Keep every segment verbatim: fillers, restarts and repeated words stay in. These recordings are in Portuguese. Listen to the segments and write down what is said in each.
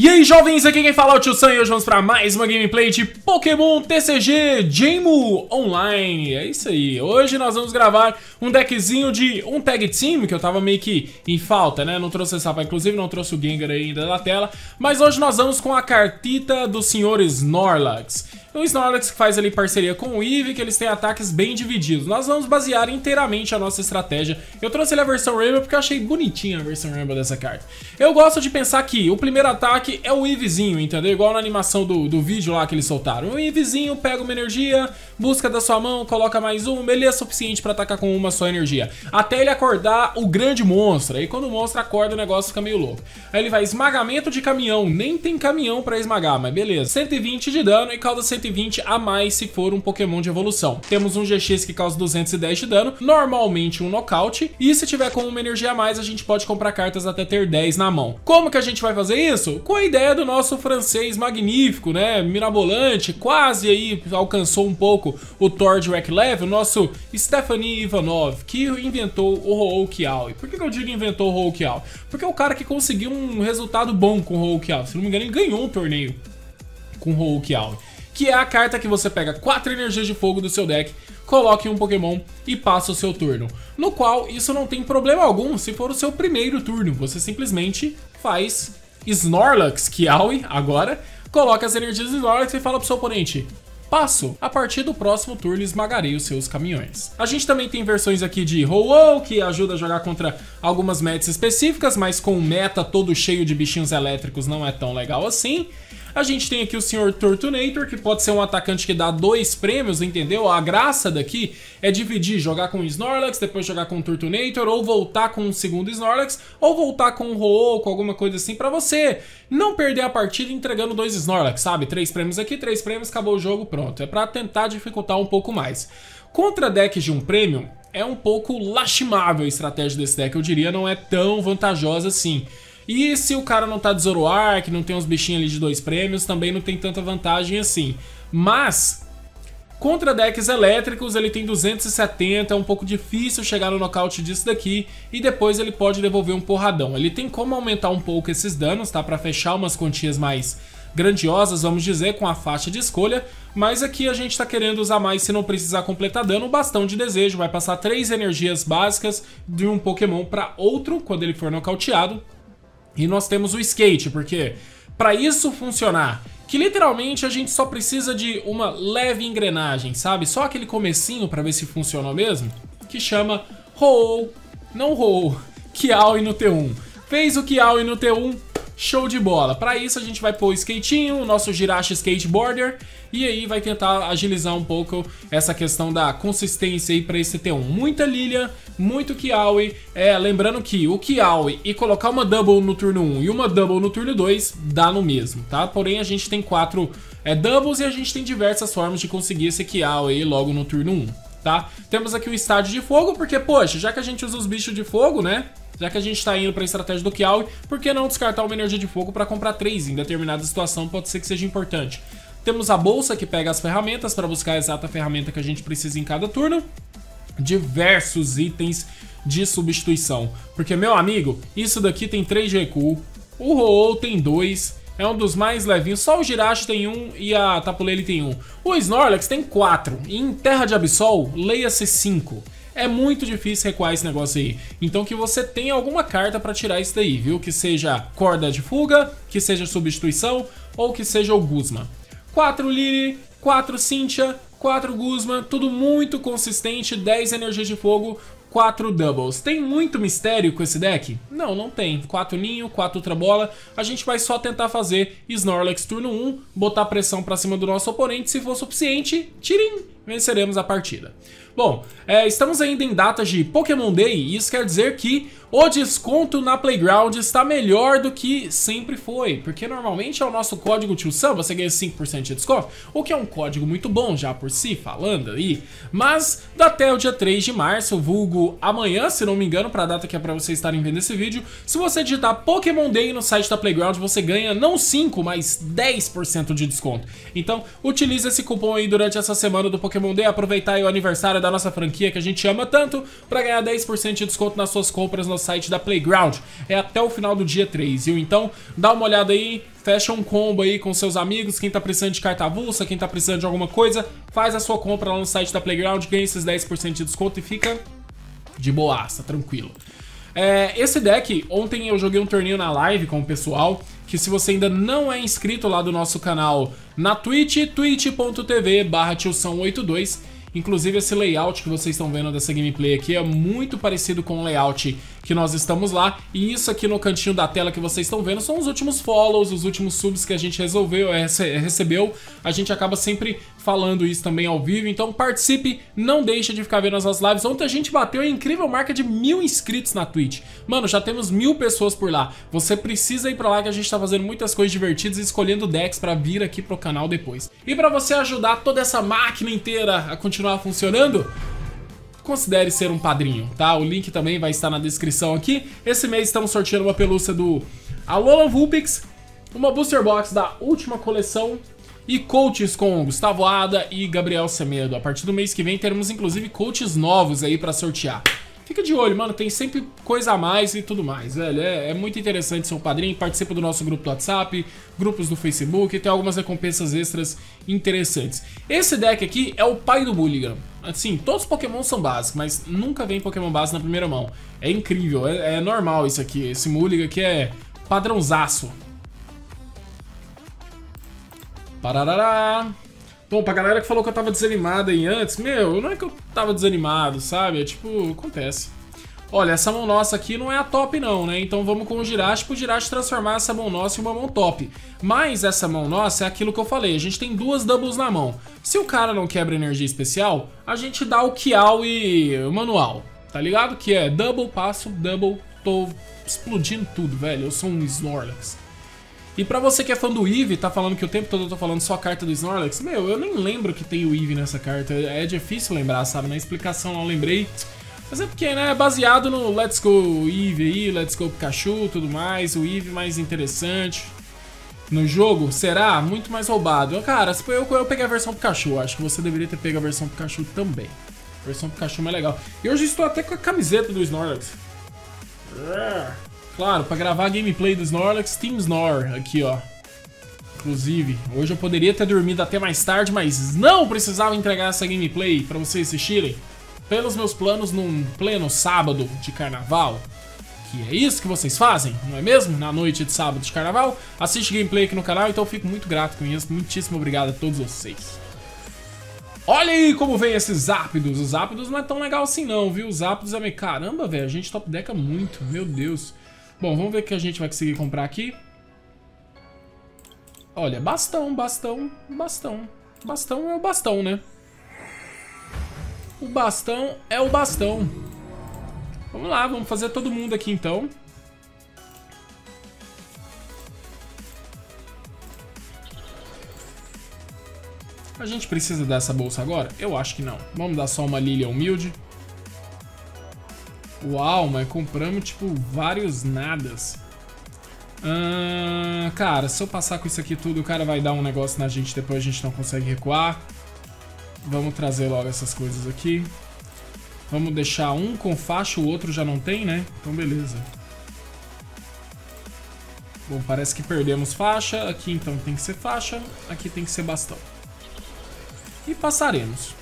E aí, jovens, aqui quem fala é o Tio Sam e hoje vamos para mais uma gameplay de Pokémon T C G Jeimu Online. É isso aí, hoje nós vamos gravar um deckzinho de um Tag Team, que eu tava meio que em falta, né? Não trouxe essa, inclusive não trouxe o Gengar ainda da tela. Mas hoje nós vamos com a cartita do senhor Snorlax. O Snorlax que faz ali parceria com o Eevee, que eles têm ataques bem divididos. Nós vamos basear inteiramente a nossa estratégia. Eu trouxe ele a versão Rainbow porque eu achei bonitinha a versão Rainbow dessa carta. Eu gosto de pensar que o primeiro ataque é o Eeveezinho, entendeu? Igual na animação do, do vídeo lá que eles soltaram. O Eeveezinho pega uma energia, busca da sua mão, coloca mais uma, ele é suficiente para atacar com uma só energia. Até ele acordar o grande monstro. Aí quando o monstro acorda o negócio fica meio louco. Aí ele vai esmagamento de caminhão, nem tem caminhão para esmagar, mas beleza. cento e vinte de dano e causa cento e vinte a mais se for um Pokémon de evolução. Temos um G X que causa duzentos e dez de dano, normalmente um nocaute, e se tiver com uma energia a mais a gente pode comprar cartas até ter dez na mão. Como que a gente vai fazer isso? Com a ideia do nosso francês magnífico, né, mirabolante, quase aí alcançou um pouco o Thor de Rack Level, nosso Stephanie Ivanov, que inventou o Ho-Oh-Kiawe. Por que que eu digo inventou o Ho-Oh-Kiawe? Porque é o cara que conseguiu um resultado bom com o Ho-Oh-Kiawe. Se não me engano, ele ganhou um torneio com o Ho-Oh-Kiawe, que é a carta que você pega quatro energias de fogo do seu deck, coloca em um Pokémon e passa o seu turno. No qual isso não tem problema algum se for o seu primeiro turno. Você simplesmente faz Snorlax Kiawe agora, coloca as energias de Snorlax e fala pro seu oponente: passo, a partir do próximo turno esmagarei os seus caminhões. A gente também tem versões aqui de Ho-Oh, que ajuda a jogar contra algumas metas específicas, mas com o meta todo cheio de bichinhos elétricos não é tão legal assim. A gente tem aqui o senhor Turtonator, que pode ser um atacante que dá dois prêmios, entendeu? A graça daqui é dividir, jogar com o Snorlax, depois jogar com o Turtonator, ou voltar com um segundo Snorlax, ou voltar com o Ho-Oh, com alguma coisa assim, pra você não perder a partida entregando dois Snorlax, sabe? Três prêmios aqui, três prêmios, acabou o jogo, pronto. É pra tentar dificultar um pouco mais. Contra decks de um prêmio, é um pouco lastimável a estratégia desse deck, eu diria, não é tão vantajosa assim. E se o cara não tá de Zoroark, não tem uns bichinhos ali de dois prêmios, também não tem tanta vantagem assim. Mas, contra decks elétricos, ele tem duzentos e setenta, é um pouco difícil chegar no nocaute disso daqui, e depois ele pode devolver um porradão. Ele tem como aumentar um pouco esses danos, tá? Pra fechar umas quantias mais grandiosas, vamos dizer, com a faixa de escolha, mas aqui a gente tá querendo usar mais se não precisar completar dano. O bastão de desejo vai passar três energias básicas de um Pokémon para outro, quando ele for nocauteado. E nós temos o skate, porque para isso funcionar, que literalmente a gente só precisa de uma leve engrenagem, sabe? Só aquele comecinho para ver se funcionou mesmo, que chama Ho-Oh, não Ho-Oh, Kiawe no T um. Fez o Kiawe no T um, show de bola. Para isso a gente vai pôr o skatinho, o nosso Jirachi Skateboarder, e aí vai tentar agilizar um pouco essa questão da consistência aí para esse T um. Muita Lilian, muito Kiawe, é, lembrando que o Kiawe e colocar uma Double no turno um e uma Double no turno dois dá no mesmo, tá? Porém a gente tem quatro é, Doubles e a gente tem diversas formas de conseguir esse Kiawe aí logo no turno um, tá? Temos aqui o estádio de fogo, porque, poxa, já que a gente usa os bichos de fogo, né? Já que a gente tá indo pra estratégia do Kiawe, por que não descartar uma energia de fogo para comprar três? Em determinada situação pode ser que seja importante. Temos a bolsa que pega as ferramentas para buscar a exata ferramenta que a gente precisa em cada turno. Diversos itens de substituição. Porque, meu amigo, isso daqui tem três de recuo. O Ho-Oh tem dois. É um dos mais levinhos. Só o Jirachi tem um e a Tapu Lele tem um. O Snorlax tem quatro. E em Terra de Absol, leia-se cinco. É muito difícil recuar esse negócio aí. Então que você tenha alguma carta pra tirar isso daí, viu? Que seja corda de fuga, que seja substituição ou que seja o Guzma. quatro Lily, quatro Cynthia, quatro Guzma, tudo muito consistente, dez energias de fogo, quatro Doubles. Tem muito mistério com esse deck? Não, não tem. quatro Ninho, quatro Ultra Bola. A gente vai só tentar fazer Snorlax turno um, botar pressão pra cima do nosso oponente. Se for suficiente, tirim, venceremos a partida. Bom, é, estamos ainda em datas de Pokémon Day e isso quer dizer que o desconto na Playground está melhor do que sempre foi, porque normalmente é o nosso código Tio Sam, você ganha cinco por cento de desconto, o que é um código muito bom já por si, falando aí, mas até o dia três de março, vulgo amanhã, se não me engano, para a data que é para vocês estarem vendo esse vídeo, se você digitar Pokémon Day no site da Playground, você ganha não cinco, mas dez por cento de desconto. Então, utilize esse cupom aí durante essa semana do Pokémon Day, aproveitar aí o aniversário da nossa franquia que a gente ama tanto para ganhar dez por cento de desconto nas suas compras no site da Playground. É até o final do dia três, viu? Então, dá uma olhada aí, fecha um combo aí com seus amigos, quem tá precisando de carta avulsa, quem tá precisando de alguma coisa, faz a sua compra lá no site da Playground, ganha esses dez por cento de desconto e fica de boaça, tranquilo. É, esse deck, ontem eu joguei um torneio na live com o pessoal, que se você ainda não é inscrito lá do nosso canal na Twitch, twitch ponto tv barra tilson oitenta e dois, inclusive esse layout que vocês estão vendo dessa gameplay aqui é muito parecido com o layout que nós estamos lá, e isso aqui no cantinho da tela que vocês estão vendo são os últimos follows, os últimos subs que a gente resolveu, recebeu. A gente acaba sempre falando isso também ao vivo, então participe, não deixe de ficar vendo as nossas lives. Ontem a gente bateu a incrível marca de mil inscritos na Twitch. Mano, já temos mil pessoas por lá. Você precisa ir pra lá que a gente tá fazendo muitas coisas divertidas e escolhendo decks pra vir aqui pro canal depois. E pra você ajudar toda essa máquina inteira a continuar funcionando, considere ser um padrinho, tá? O link também vai estar na descrição aqui. Esse mês estamos sorteando uma pelúcia do Alolan Vulpix, uma Booster Box da última coleção e coaches com Gustavo Ada e Gabriel Semedo. A partir do mês que vem teremos inclusive coaches novos aí pra sortear. Fica de olho, mano, tem sempre coisa a mais e tudo mais, velho. É, é muito interessante ser um padrinho, participa do nosso grupo do WhatsApp, grupos do Facebook, tem algumas recompensas extras interessantes. Esse deck aqui é o pai do Mulligan. Assim, todos os Pokémon são básicos, mas nunca vem Pokémon básico na primeira mão. É incrível, é, é normal isso aqui. Esse Mulligan aqui é padrãozaço. Pararará. Bom, pra galera que falou que eu tava desanimado aí antes, meu, não é que eu tava desanimado, sabe? É tipo, acontece. Olha, essa mão nossa aqui não é a top não, né? Então vamos com o Jirachi pro Jirachi transformar essa mão nossa em uma mão top. Mas essa mão nossa é aquilo que eu falei, a gente tem duas doubles na mão. Se o cara não quebra energia especial, a gente dá o Kial e o manual, tá ligado? Que é double, passo, double, tô explodindo tudo, velho. Eu sou um Snorlax. E pra você que é fã do Eevee, tá falando que o tempo todo eu tô falando só a carta do Snorlax, meu, eu nem lembro que tem o Eevee nessa carta, é difícil lembrar, sabe? Na explicação não lembrei. Mas é porque, né, é baseado no Let's Go Eevee aí, Let's Go Pikachu, tudo mais, o Eevee mais interessante. No jogo, será? Muito mais roubado. Cara, se eu, eu peguei a versão Pikachu, acho que você deveria ter pego a versão Pikachu também. A versão Pikachu é mais legal. E hoje estou até com a camiseta do Snorlax. Claro, pra gravar a gameplay do Snorlax, Team Snor, aqui ó. Inclusive, hoje eu poderia ter dormido até mais tarde, mas não precisava entregar essa gameplay pra vocês assistirem. Pelos meus planos num pleno sábado de carnaval. Que é isso que vocês fazem, não é mesmo? Na noite de sábado de carnaval, assiste gameplay aqui no canal, então eu fico muito grato com isso. Muitíssimo obrigado a todos vocês. Olha aí como vem esses Zapdos. Os Zapdos não é tão legal assim não, viu? Os Zapdos é meio... Caramba, velho, a gente top decka muito, meu Deus. Bom, vamos ver o que a gente vai conseguir comprar aqui. Olha, bastão, bastão, bastão. Bastão é o bastão, né? O bastão é o bastão. Vamos lá, vamos fazer todo mundo aqui então. A gente precisa dessa bolsa agora? Eu acho que não. Vamos dar só uma Lilia humilde. Uau, mas compramos, tipo, vários nadas. Hum, cara, se eu passar com isso aqui tudo, o cara vai dar um negócio na gente, depois a gente não consegue recuar. Vamos trazer logo essas coisas aqui. Vamos deixar um com faixa, o outro já não tem, né? Então, beleza. Bom, parece que perdemos faixa. Aqui, então, tem que ser faixa. Aqui tem que ser bastão. E passaremos.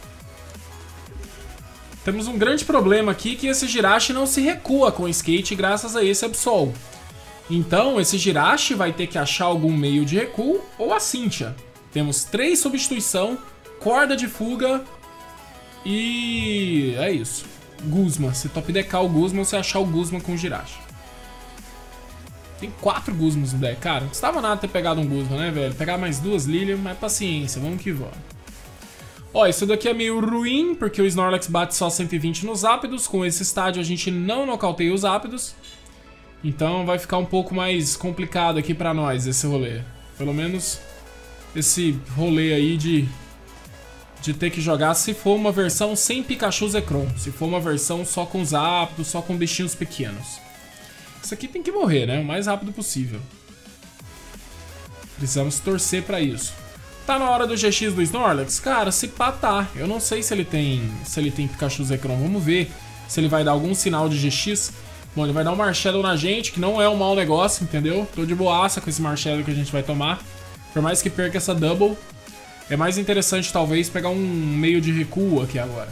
Temos um grande problema aqui, que esse Jirachi não se recua com o skate graças a esse Absol. Então, esse Jirachi vai ter que achar algum meio de recuo ou a Cynthia. Temos três substituição, corda de fuga e... é isso. Guzma. Se top deckar o Guzma, você achar o Guzma com o Jirachi. Tem quatro Guzmas no deck. Cara, não custava nada ter pegado um Guzma, né, velho? Pegar mais duas Lilium, mas paciência, vamos que vamos. Ó, isso daqui é meio ruim, porque o Snorlax bate só cento e vinte nos Zapdos. Com esse estádio a gente não nocauteia os Zapdos. Então vai ficar um pouco mais complicado aqui pra nós esse rolê. Pelo menos esse rolê aí de, de ter que jogar se for uma versão sem Pikachu Zekrom. Se for uma versão só com Zapdos, só com bichinhos pequenos. Isso aqui tem que morrer, né? O mais rápido possível. Precisamos torcer pra isso. Tá na hora do G X do Snorlax? Cara, se pá tá. Eu não sei se ele tem se ele tem Pikachu Zekrom. Vamos ver se ele vai dar algum sinal de G X. Bom, ele vai dar um Marshadow na gente, que não é um mau negócio, entendeu? Tô de boaça com esse Marshadow que a gente vai tomar. Por mais que perca essa Double, é mais interessante talvez pegar um meio de recuo aqui agora.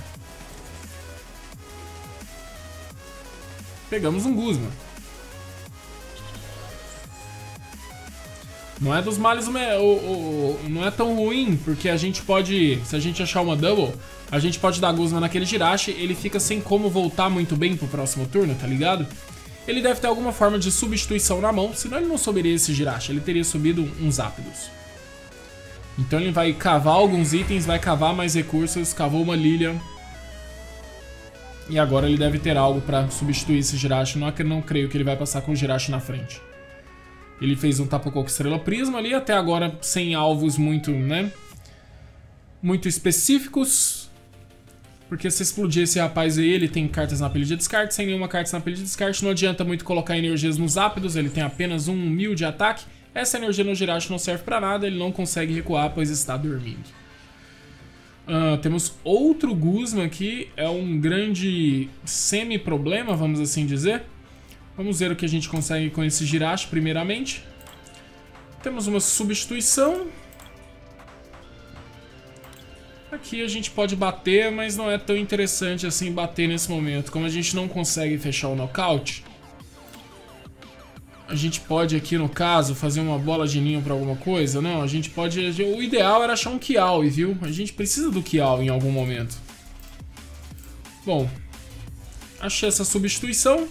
Pegamos um Guzma. Não é dos males, o, o, o, não é tão ruim, porque a gente pode, se a gente achar uma Double, a gente pode dar Guzma naquele Jirachi, ele fica sem como voltar muito bem pro próximo turno, tá ligado? Ele deve ter alguma forma de substituição na mão, senão ele não subiria esse Jirachi, ele teria subido uns Zapdos. Então ele vai cavar alguns itens, vai cavar mais recursos, cavou uma Lilian. E agora ele deve ter algo pra substituir esse Jirachi, não, não creio que ele vai passar com o Jirachi na frente. Ele fez um Tapu Koko Estrela Prisma ali, até agora sem alvos muito, né, muito específicos. Porque se explodir esse rapaz aí, ele tem cartas na pilha de descarte, sem nenhuma carta na pilha de descarte, não adianta muito colocar energias nos Zapdos, ele tem apenas um mil de ataque. Essa energia no Jirachi não serve pra nada, ele não consegue recuar, pois está dormindo. Uh, temos outro Guzma aqui, é um grande semi-problema, vamos assim dizer. Vamos ver o que a gente consegue com esse Jirachi, primeiramente. Temos uma substituição. Aqui a gente pode bater, mas não é tão interessante assim bater nesse momento. Como a gente não consegue fechar o nocaute, a gente pode aqui, no caso, fazer uma bola de ninho pra alguma coisa. Não, a gente pode... O ideal era achar um Kiawe, viu? A gente precisa do Kiawe em algum momento. Bom, achei essa substituição.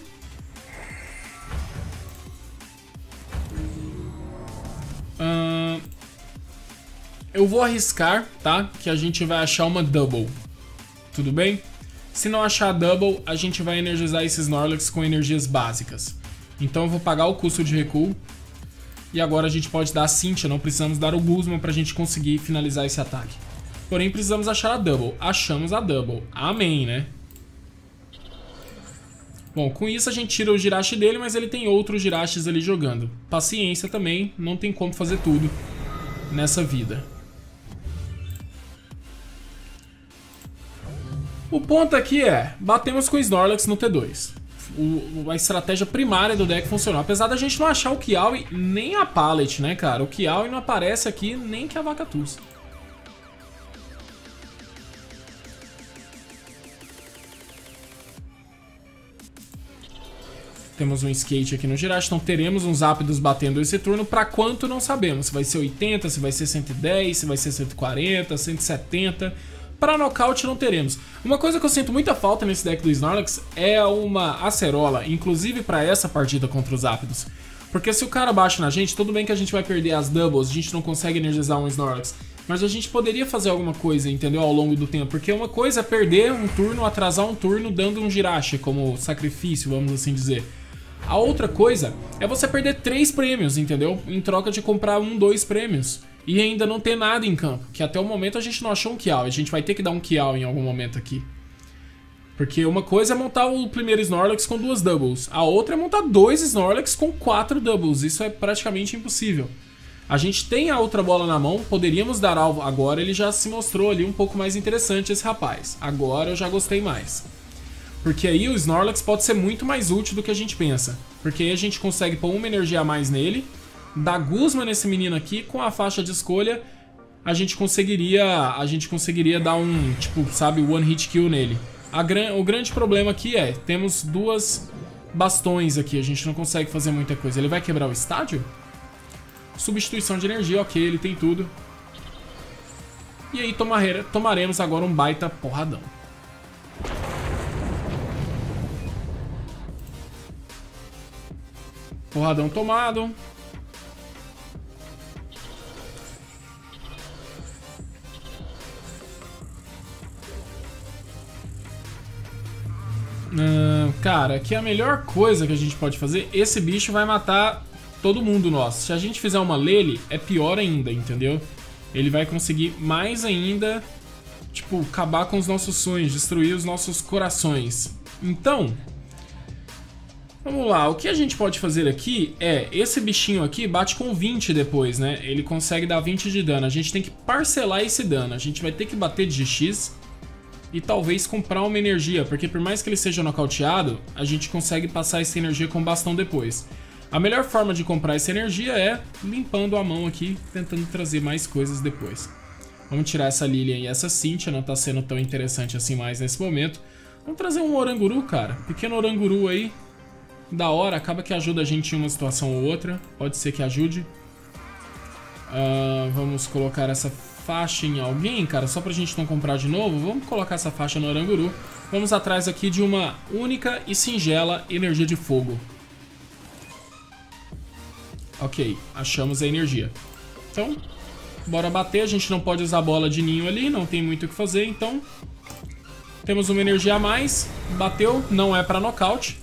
Uh, eu vou arriscar, tá? Que a gente vai achar uma Double. Tudo bem? Se não achar a Double, a gente vai energizar esses Snorlax com energias básicas. Então eu vou pagar o custo de recuo. E agora a gente pode dar a Cynthia, não precisamos dar o Guzma pra gente conseguir finalizar esse ataque. Porém, precisamos achar a Double. Achamos a Double. Amém, né? Bom, com isso a gente tira o Jirachi dele, mas ele tem outros Jirachis ali jogando. Paciência também, não tem como fazer tudo nessa vida. O ponto aqui é, batemos com o Snorlax no T dois. O, a estratégia primária do deck funcionou. Apesar da gente não achar o Kiawe nem a Pallet, né, cara? O Kiawe não aparece aqui nem que a Vacatus. Temos um Skate aqui no Jirachi, então teremos uns Zapdos batendo esse turno. Pra quanto, não sabemos. Se vai ser oitenta, se vai ser cento e dez, se vai ser cento e quarenta, cento e setenta... Para nocaute não teremos. Uma coisa que eu sinto muita falta nesse deck do Snorlax é uma Acerola, inclusive para essa partida contra os Zapdos. Porque se o cara baixa na gente, tudo bem que a gente vai perder as doubles, a gente não consegue energizar um Snorlax, mas a gente poderia fazer alguma coisa, entendeu, ao longo do tempo. Porque uma coisa é perder um turno, atrasar um turno dando um Jirachi como sacrifício, vamos assim dizer. A outra coisa é você perder três prêmios, entendeu? Em troca de comprar um, dois prêmios. E ainda não ter nada em campo, que até o momento a gente não achou um Kiawe. A gente vai ter que dar um Kiawe em algum momento aqui. Porque uma coisa é montar o primeiro Snorlax com duas doubles, a outra é montar dois Snorlax com quatro doubles. Isso é praticamente impossível. A gente tem a outra bola na mão, poderíamos dar alvo. Agora ele já se mostrou ali um pouco mais interessante, esse rapaz. Agora eu já gostei mais. Porque aí o Snorlax pode ser muito mais útil do que a gente pensa. Porque aí a gente consegue pôr uma energia a mais nele, dar Guzma nesse menino aqui, com a faixa de escolha, a gente conseguiria, a gente conseguiria dar um, tipo, sabe, one hit kill nele. A gran, o grande problema aqui é, temos duas bastões aqui, a gente não consegue fazer muita coisa. Ele vai quebrar o estádio? Substituição de energia, ok, ele tem tudo. E aí tomare, tomaremos agora um baita porradão. Porradão tomado. Uh, cara, aqui a melhor coisa que a gente pode fazer, esse bicho vai matar todo mundo nosso. Se a gente fizer uma Lele, é pior ainda, entendeu? Ele vai conseguir mais ainda, tipo, acabar com os nossos sonhos, destruir os nossos corações. Então, Vamos lá, o que a gente pode fazer aqui é, esse bichinho aqui bate com vinte depois, né? Ele consegue dar vinte de dano, a gente tem que parcelar esse dano, a gente vai ter que bater de G X e talvez comprar uma energia, porque por mais que ele seja nocauteado, a gente consegue passar essa energia com bastão depois. A melhor forma de comprar essa energia é limpando a mão aqui, tentando trazer mais coisas depois. Vamos tirar essa Lilian e essa Cynthia, não tá sendo tão interessante assim mais nesse momento. Vamos trazer um Oranguru, cara, pequeno Oranguru aí. Da hora, acaba que ajuda a gente em uma situação ou outra. Pode ser que ajude. Uh, vamos colocar essa faixa em alguém, cara, só pra gente não comprar de novo. Vamos colocar essa faixa no Oranguru. Vamos atrás aqui de uma única e singela energia de fogo. Ok, achamos a energia. Então, bora bater. A gente não pode usar bola de ninho ali, não tem muito o que fazer, então... Temos uma energia a mais. Bateu, não é pra nocaute.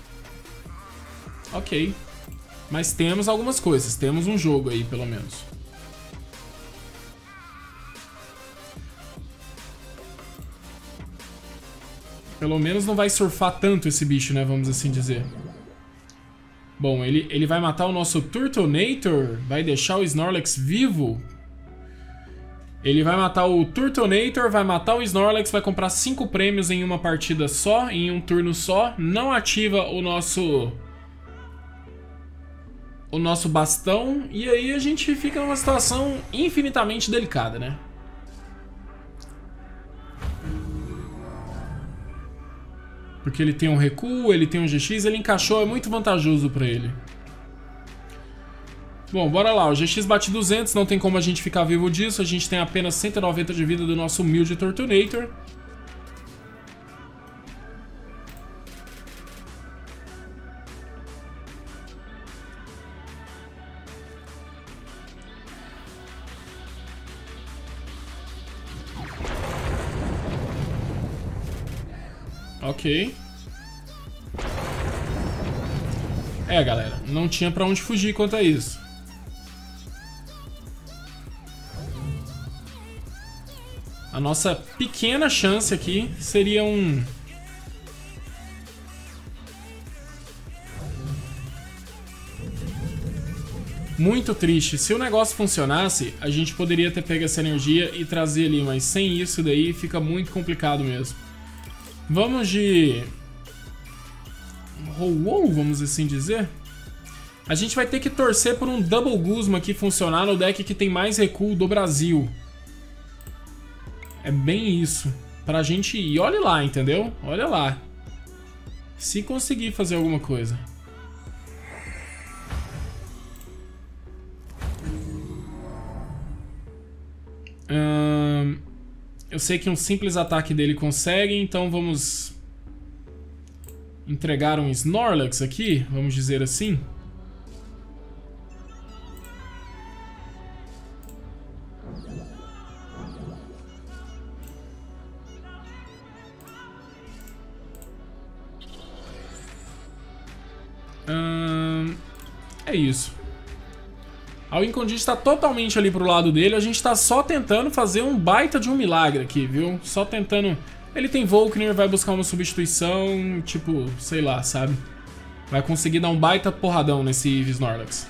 Ok, mas temos algumas coisas, temos um jogo aí pelo menos. Pelo menos não vai surfar tanto esse bicho, né, vamos assim dizer. Bom, ele, ele vai matar o nosso Turtonator, vai deixar o Snorlax vivo. Ele vai matar o Turtonator, vai matar o Snorlax, vai comprar cinco prêmios em uma partida só, em um turno só. Não ativa o nosso... o nosso bastão, e aí a gente fica numa situação infinitamente delicada, né? Porque ele tem um recuo, ele tem um G X, ele encaixou, é muito vantajoso pra ele. Bom, bora lá, o G X bate duzentos, não tem como a gente ficar vivo disso, a gente tem apenas cento e noventa de vida do nosso humilde Turtonator. Ok. É, galera, não tinha pra onde fugir quanto a isso. A nossa pequena chance aqui seria um... Muito triste. Se o negócio funcionasse, a gente poderia ter pego essa energia e trazer ali, mas sem isso daí fica muito complicado mesmo. Vamos de... Ho-Oh, vamos assim dizer. A gente vai ter que torcer por um Double Guzma aqui funcionar no deck que tem mais recuo do Brasil. É bem isso. Pra gente ir. Olha lá, entendeu? Olha lá. Se conseguir fazer alguma coisa. Hum... Eu sei que um simples ataque dele consegue, então vamos entregar um Snorlax aqui, vamos dizer assim. Hum, é isso. A Wincondite está totalmente ali pro lado dele. A gente tá só tentando fazer um baita de um milagre aqui, viu? Só tentando... Ele tem Volkner, vai buscar uma substituição, tipo, sei lá, sabe? Vai conseguir dar um baita porradão nesse Snorlax.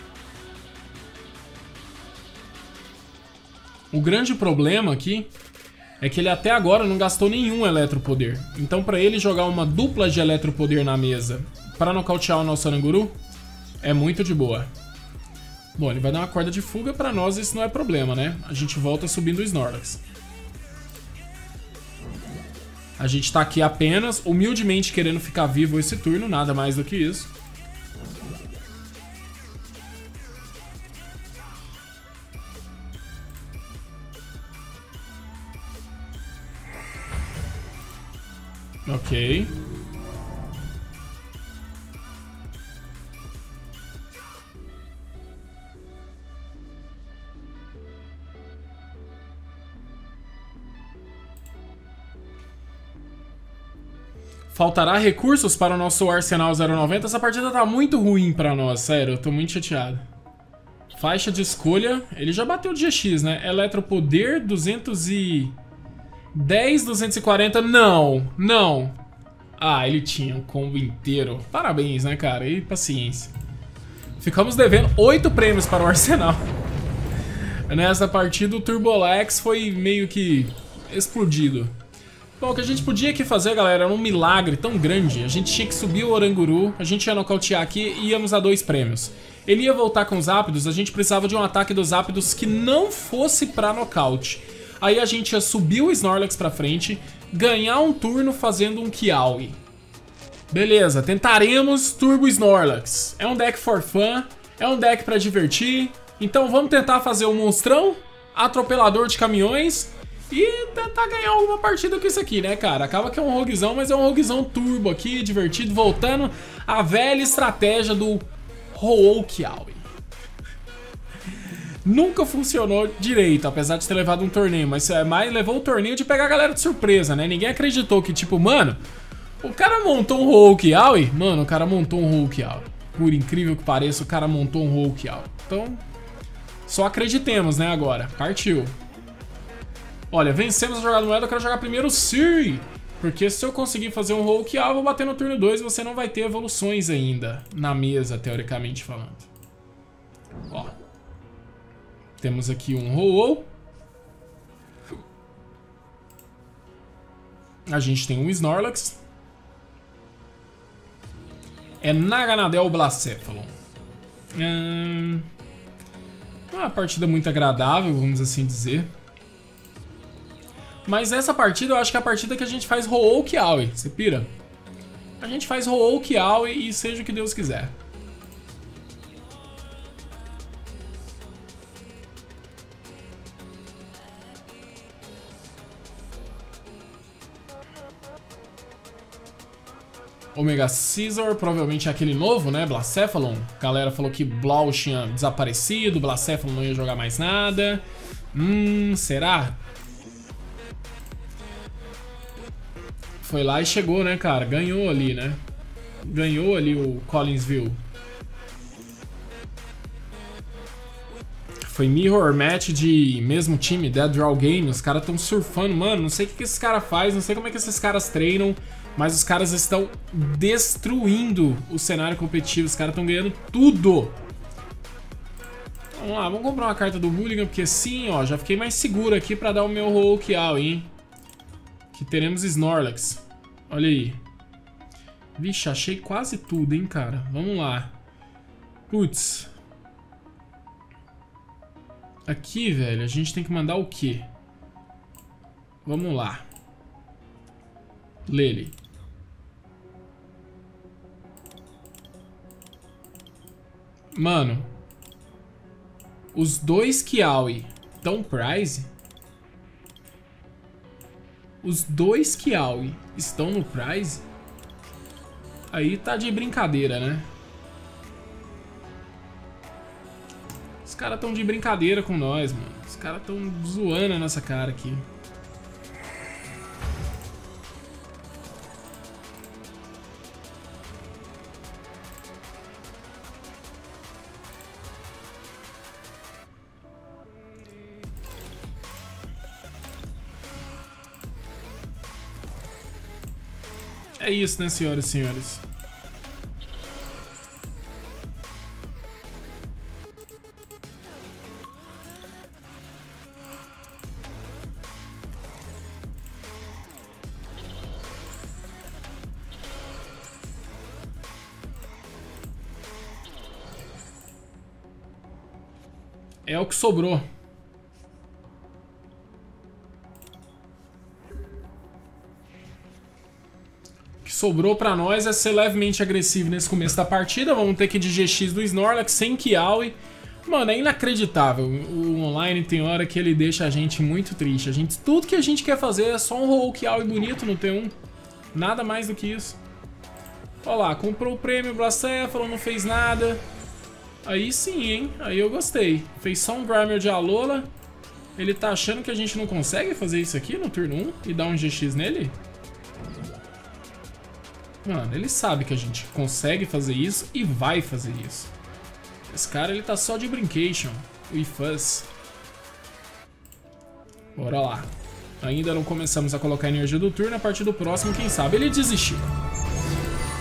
O grande problema aqui é que ele até agora não gastou nenhum Eletropoder. Então pra ele jogar uma dupla de Eletropoder na mesa pra nocautear o nosso Oranguru, é muito de boa. Bom, ele vai dar uma corda de fuga, pra nós isso não é problema, né? A gente volta subindo o Snorlax. A gente tá aqui apenas, humildemente, querendo ficar vivo esse turno, nada mais do que isso. Ok. Faltará recursos para o nosso Arsenal zero noventa. Essa partida tá muito ruim pra nós, sério. Eu tô muito chateado. Faixa de escolha. Ele já bateu de G X, né? Eletropoder, duzentos e dez, duzentos e quarenta. Não, não. Ah, ele tinha um combo inteiro. Parabéns, né, cara? E paciência. Ficamos devendo oito prêmios para o Arsenal. Nessa partida, o Turbolex foi meio que explodido. Bom, o que a gente podia aqui fazer, galera, era um milagre tão grande. A gente tinha que subir o Oranguru, a gente ia nocautear aqui e íamos a dois prêmios. Ele ia voltar com os Zapdos, a gente precisava de um ataque dos Zapdos que não fosse pra nocaute. Aí a gente ia subir o Snorlax pra frente, ganhar um turno fazendo um Kiawe. Beleza, tentaremos Turbo Snorlax. É um deck for fun, é um deck pra divertir. Então vamos tentar fazer um monstrão, atropelador de caminhões e tentar ganhar alguma partida com isso aqui, né, cara? Acaba que é um roguezão, mas é um roguezão turbo aqui, divertido, voltando à velha estratégia do Ho-Oh Kiawe. Nunca funcionou direito, apesar de ter levado um torneio, mas é mais levou o torneio de pegar a galera de surpresa, né? Ninguém acreditou que, tipo, mano, o cara montou um Ho-Oh Kiawe? Mano, o cara montou um Ho-Oh Kiawe. Por incrível que pareça, o cara montou um Ho-Oh Kiawe. Então, só acreditemos, né, agora. Partiu. Olha, vencemos a jogada moeda, eu quero jogar primeiro o Siri. Porque se eu conseguir fazer um Ho-Oh Kiawe, eu vou bater no turno dois e você não vai ter evoluções ainda na mesa, teoricamente falando. Ó. Temos aqui um Ho-Oh. A gente tem um Snorlax. É Naganadel Blacephalon. Hum... Uma partida muito agradável, vamos assim dizer. Mas essa partida eu acho que é a partida que a gente faz Ho-Oh Kiawe. Você pira? A gente faz Ho-Oh Kiawe e seja o que Deus quiser. Omega Scizor, provavelmente é aquele novo, né? Blacephalon. A galera falou que Blau tinha desaparecido, Blacephalon não ia jogar mais nada. Hum, será? Foi lá e chegou, né, cara? Ganhou ali, né? Ganhou ali o Collinsville. Foi Mirror Match de mesmo time, Dead Draw Game. Os caras estão surfando, mano. Não sei o que, que esses caras fazem, não sei como é que esses caras treinam. Mas os caras estão destruindo o cenário competitivo. Os caras estão ganhando tudo. Vamos lá, vamos comprar uma carta do Hooligan, porque sim, ó, já fiquei mais seguro aqui pra dar o meu Ho-Oh Kiawe, hein? Que teremos Snorlax. Olha aí. Vixe, achei quase tudo, hein, cara. Vamos lá. Putz. Aqui, velho, a gente tem que mandar o quê? Vamos lá. Lele. Mano, os dois Kiawe estão prize? Os dois Kiawe estão no prize? Aí tá de brincadeira, né? Os caras tão de brincadeira com nós, mano. Os caras tão zoando a nossa cara aqui. É isso, né, senhoras e senhores? É o que sobrou. Sobrou pra nós é ser levemente agressivo nesse começo da partida. Vamos ter que ir de G X do Snorlax sem Kiawe. Mano, é inacreditável. O online tem hora que ele deixa a gente muito triste. A gente, tudo que a gente quer fazer é só um Ho-Oh Kiawe bonito no T um. Nada mais do que isso. Olha lá, comprou o prêmio Blacephalon, não fez nada. Aí sim, hein? Aí eu gostei. Fez só um Grimer de Alola. Ele tá achando que a gente não consegue fazer isso aqui no turno um e dar um G X nele? Mano, ele sabe que a gente consegue fazer isso e vai fazer isso. Esse cara, ele tá só de brincation. With us. Bora lá. Ainda não começamos a colocar a energia do turno. A partir do próximo, quem sabe, ele desistiu.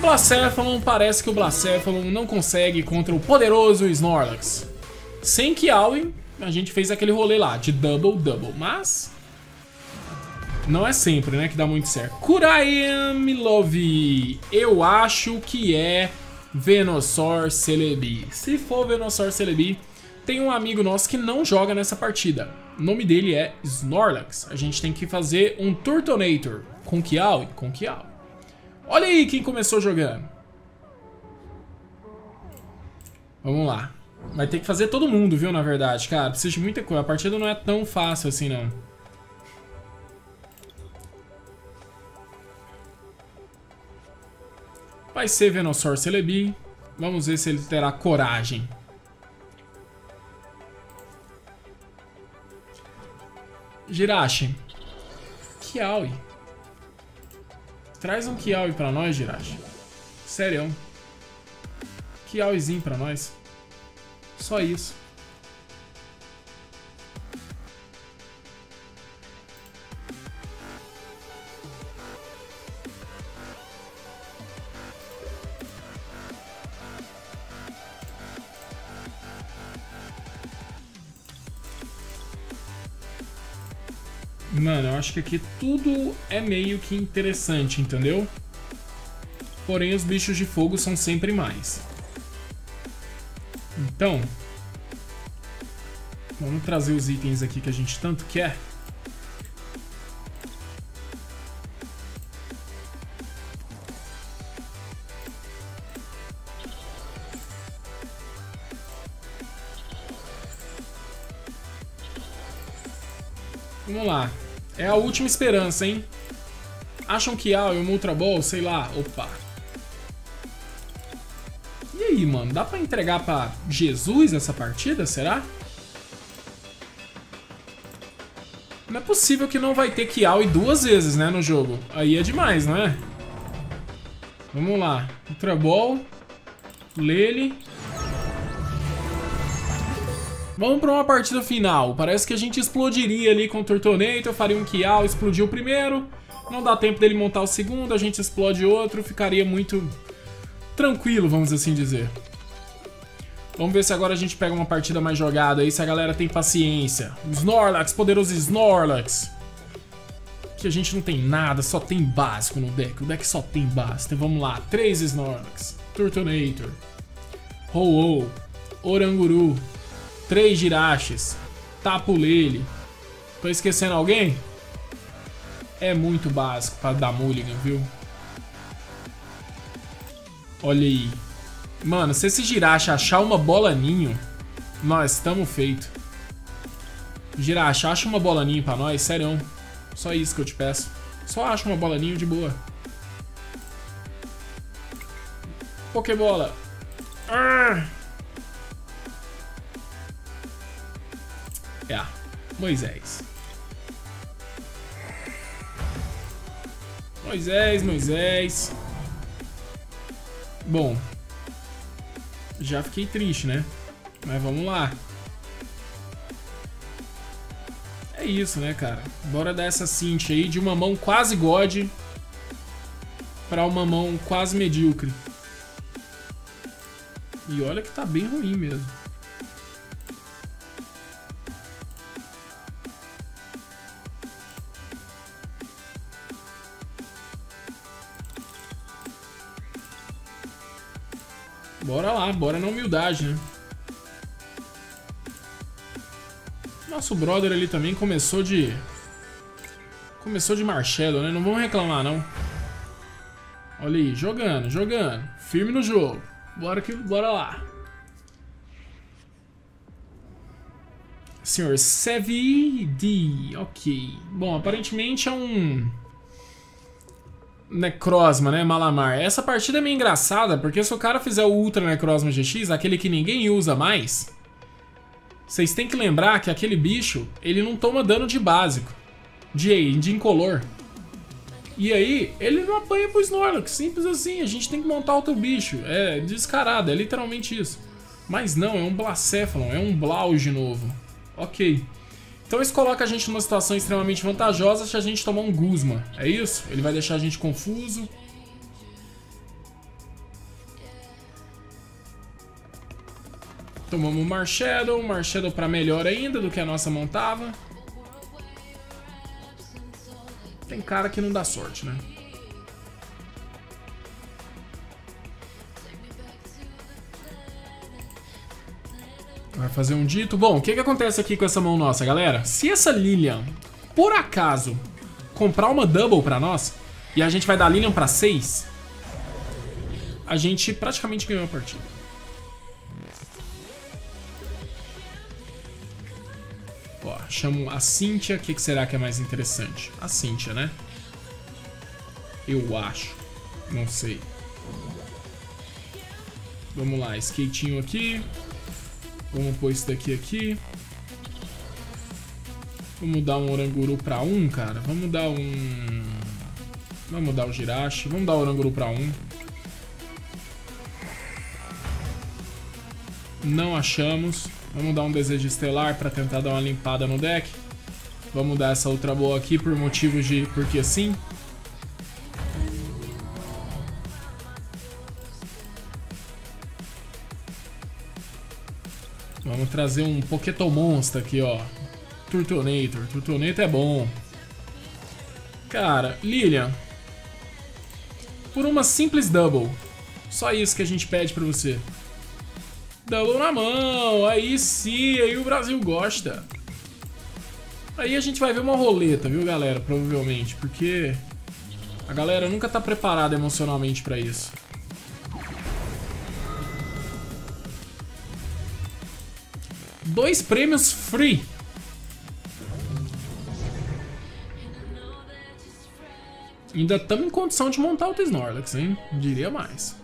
Blacephalon, parece que o Blacephalon não consegue contra o poderoso Snorlax. Sem Kiawe, a gente fez aquele rolê lá de double-double, mas não é sempre, né, que dá muito certo. Kurayamilov, eu acho que é Venusaur Celebi. Se for Venusaur Celebi, tem um amigo nosso que não joga nessa partida. O nome dele é Snorlax. A gente tem que fazer um Turtonator com Kiawe, com Kiawe. Olha aí quem começou jogando. Vamos lá. Vai ter que fazer todo mundo, viu, na verdade, cara. Precisa de muita coisa. A partida não é tão fácil assim, não. Vai ser Venusaur Celebi. Vamos ver se ele terá coragem. Jirachi. Kiawe. Traz um Kiawe pra nós, Jirachi. Sério. Kiawezinho pra nós. Só isso. Mano, eu acho que aqui tudo é meio que interessante, entendeu? Porém, os bichos de fogo são sempre mais. Então, vamos trazer os itens aqui que a gente tanto quer. Vamos lá. É a última esperança, hein? Acham que há um Ultra Ball? Sei lá. Opa. E aí, mano? Dá pra entregar pra Jesus essa partida? Será? Não é possível que não vai ter Kiawe duas vezes, né, no jogo. Aí é demais, não é? Vamos lá. Ultra Ball. Lele. Vamos pra uma partida final. Parece que a gente explodiria ali com o Turtonator, faria um Kiawe, explodiu o primeiro. Não dá tempo dele montar o segundo, a gente explode outro. Ficaria muito tranquilo, vamos assim dizer. Vamos ver se agora a gente pega uma partida mais jogada aí, se a galera tem paciência. Snorlax, poderoso Snorlax. Que a gente não tem nada, só tem básico no deck. O deck só tem básico. Então vamos lá, três Snorlax. Turtonator. Ho-Oh. Oranguru. Três Jirachis. Tapu Lele. Tô esquecendo alguém? É muito básico pra dar mulligan, viu? Olha aí. Mano, se esse Jirachi achar uma bola ninho, nós estamos feito. Jirachi, acha uma bola ninho pra nós, sério. Só isso que eu te peço. Só acha uma bola ninho de boa. Pokébola. Ah! É, Moisés. Moisés, Moisés. Bom, já fiquei triste, né? Mas vamos lá. É isso, né, cara? Bora dar essa Cintia aí de uma mão quase God pra uma mão quase medíocre. E olha que tá bem ruim mesmo. Bora lá, bora na humildade, né? Nosso brother ali também começou de... Começou de Marshmallow, né? Não vamos reclamar, não. Olha aí, jogando, jogando. Firme no jogo. Bora, que... bora lá. Senhor Sevi D. Ok. Bom, aparentemente é um... Necrozma, né, Malamar. Essa partida é meio engraçada, porque se o cara fizer o Ultra Necrozma G X, aquele que ninguém usa mais, vocês têm que lembrar que aquele bicho, ele não toma dano de básico, de, de incolor. E aí, ele não apanha pro Snorlax, simples assim, a gente tem que montar outro bicho. É descarado, é literalmente isso. Mas não, é um Blacephalon, é um Blau de novo. Ok. Então isso coloca a gente numa situação extremamente vantajosa se a gente tomar um Guzma. É isso? Ele vai deixar a gente confuso. Tomamos o Marshadow, Marshadow pra melhor ainda do que a nossa mão tava. Tem cara que não dá sorte, né? Vai fazer um dito. Bom, o que que acontece aqui com essa mão nossa, galera? Se essa Lilian, por acaso, comprar uma double pra nós, e a gente vai dar Lilian pra seis, a gente praticamente ganhou a partida. Ó, chamo a Cynthia. O que que será que é mais interessante? A Cynthia, né? Eu acho. Não sei. Vamos lá, skatinho aqui. Vamos pôr isso daqui aqui. Vamos dar um Oranguru pra um, cara. Vamos dar um... Vamos dar o Jirachi. Vamos dar o Oranguru pra um. Não achamos. Vamos dar um Desejo Estelar pra tentar dar uma limpada no deck. Vamos dar essa Ultra Ball aqui por motivos de... Porque sim. Vamos trazer um Pokémonster aqui, ó. Turtonator. Turtonator é bom. Cara, Lilian. Por uma simples double. Só isso que a gente pede pra você. Double na mão. Aí sim, aí o Brasil gosta. Aí a gente vai ver uma roleta, viu, galera? Provavelmente. Porque a galera nunca tá preparada emocionalmente pra isso. Dois prêmios free. Ainda estamos em condição de montar o Snorlax, hein? Diria mais.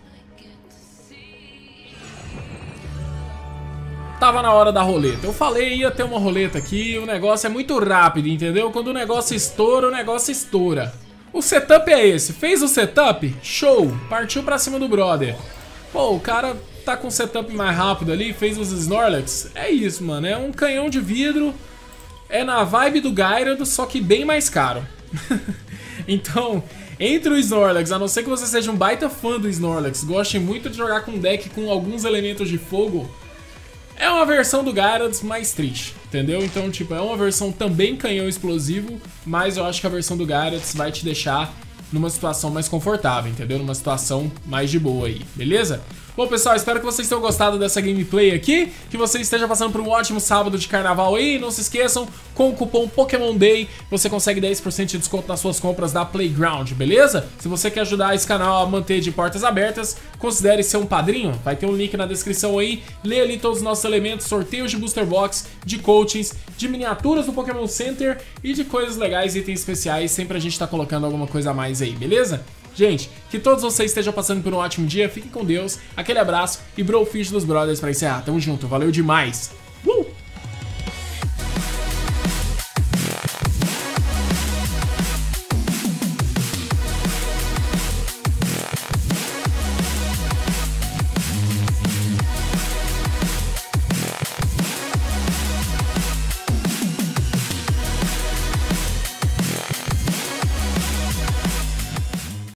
Tava na hora da roleta. Eu falei, ia ter uma roleta aqui. O negócio é muito rápido, entendeu? Quando o negócio estoura, o negócio estoura. O setup é esse. Fez o setup? Show! Partiu pra cima do brother. Pô, o cara... tá com o setup mais rápido ali, fez os Snorlax. É isso, mano. É um canhão de vidro. É na vibe do Gyarados, só que bem mais caro. Então, entre o Snorlax, a não ser que você seja um baita fã do Snorlax, goste muito de jogar com um deck com alguns elementos de fogo, é uma versão do Gyarados mais triste, entendeu? Então, tipo, é uma versão também canhão explosivo, mas eu acho que a versão do Gyarados vai te deixar numa situação mais confortável, entendeu? Numa situação mais de boa aí, beleza? Bom, pessoal, espero que vocês tenham gostado dessa gameplay aqui, que você esteja passando por um ótimo sábado de carnaval aí. Não se esqueçam, com o cupom Pokémon Day você consegue dez por cento de desconto nas suas compras da Playground, beleza? Se você quer ajudar esse canal a manter de portas abertas, considere ser um padrinho. Vai ter um link na descrição aí, lê ali todos os nossos elementos, sorteios de Booster Box, de coachings, de miniaturas do Pokémon Center e de coisas legais, itens especiais. Sempre a gente tá colocando alguma coisa a mais aí, beleza? Gente, que todos vocês estejam passando por um ótimo dia, fiquem com Deus, aquele abraço e Brofish dos Brothers pra encerrar. Tamo junto, valeu demais!